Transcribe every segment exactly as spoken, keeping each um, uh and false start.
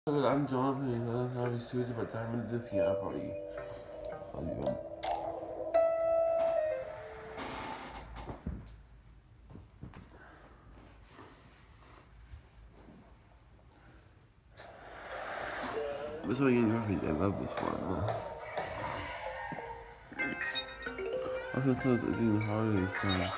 I'm Jonah, and I'm a student of time in the P R party. This way in graphic, I love this one. I think it's even harder this time.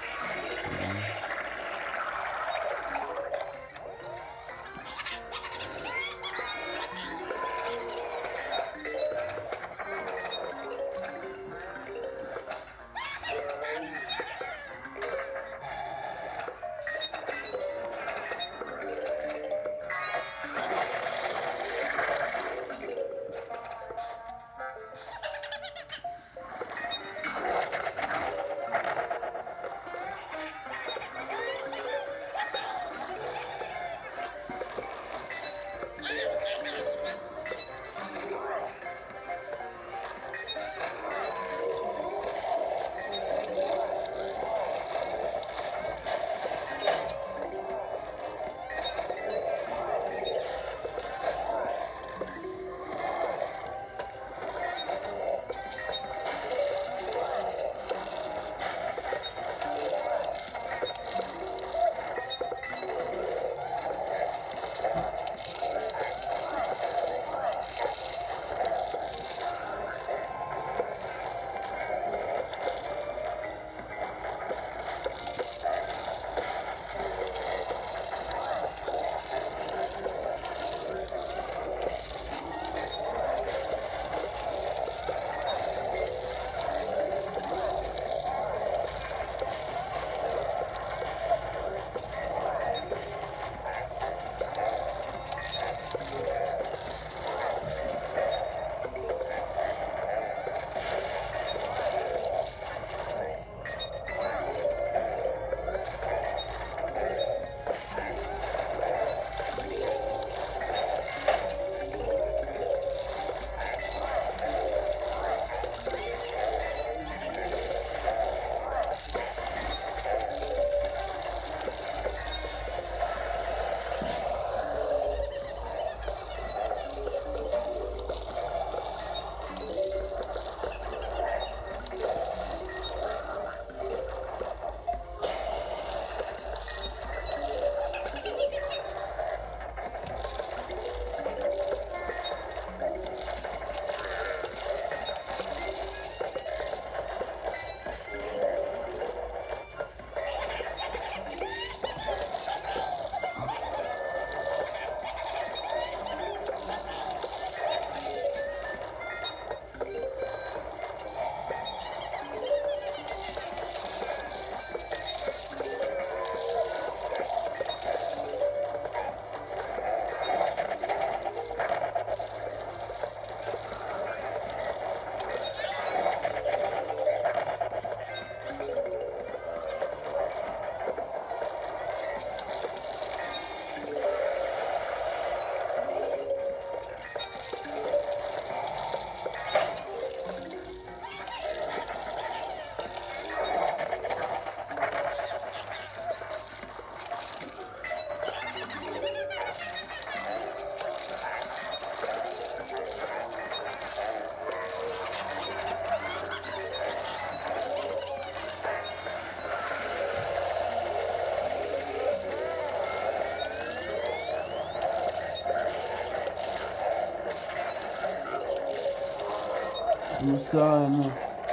Almost done.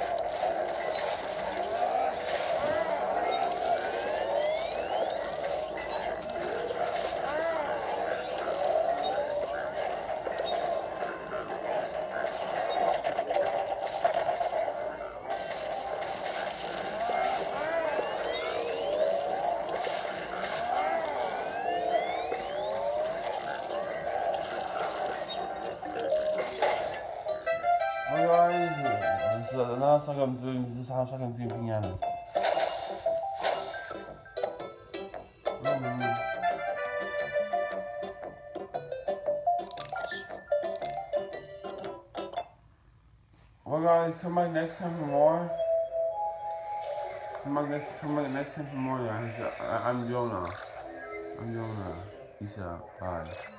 Hi guys, this is the last time I'm doing this is how I'm doing pianos. Mm. Well guys, come back next time for more. Come back next come back next time for more guys. I, I'm Jonah. I'm Jonah. Peace out. Bye.